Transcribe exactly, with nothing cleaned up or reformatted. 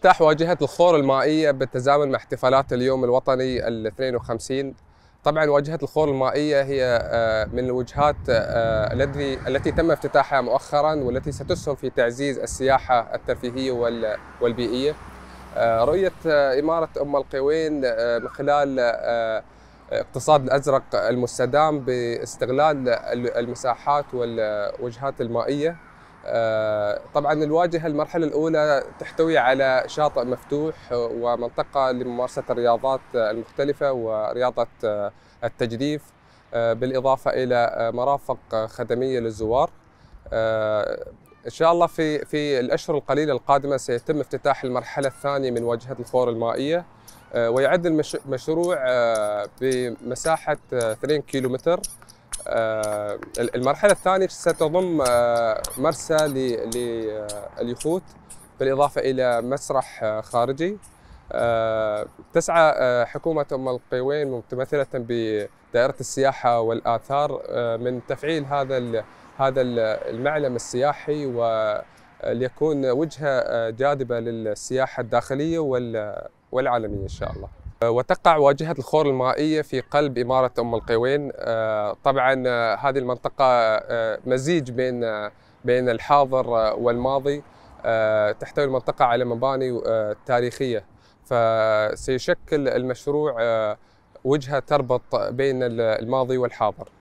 افتتاح واجهة الخور المائية بالتزامن مع احتفالات اليوم الوطني الاثنين وخمسين. طبعا واجهة الخور المائية هي من الوجهات التي التي تم افتتاحها مؤخرا، والتي ستسهم في تعزيز السياحة الترفيهية والبيئية. رؤية إمارة أم القوين من خلال الاقتصاد الأزرق المستدام باستغلال المساحات والوجهات المائية. طبعا الواجهة المرحلة الأولى تحتوي على شاطئ مفتوح ومنطقة لممارسة الرياضات المختلفة ورياضة التجديف، بالإضافة إلى مرافق خدمية للزوار. إن شاء الله في في الأشهر القليلة القادمة سيتم افتتاح المرحلة الثانية من واجهة الخور المائية، ويعد المشروع بمساحة اثنين كيلومتر. المرحلة الثانية ستضم مرسى لليخوت بالإضافة إلى مسرح خارجي. تسعى حكومة أم القوين متمثلة بدائرة السياحة والآثار من تفعيل هذا هذا المعلم السياحي، وليكون وجهة جاذبة للسياحة الداخلية والعالمية إن شاء الله. وتقع واجهة الخور المائية في قلب إمارة أم القوين. طبعا هذه المنطقة مزيج بين بين الحاضر والماضي، تحتوي المنطقة على مباني تاريخية، فسيشكل المشروع وجهة تربط بين الماضي والحاضر.